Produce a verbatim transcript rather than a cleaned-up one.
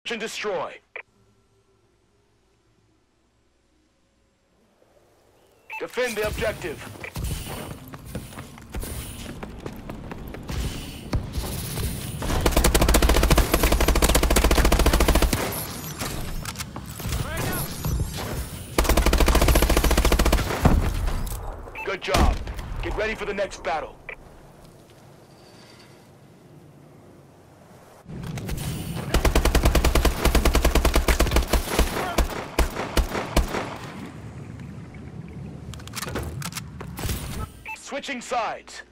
and destroy. Defend the objective. Good job. Get ready for the next battle. Switching sides.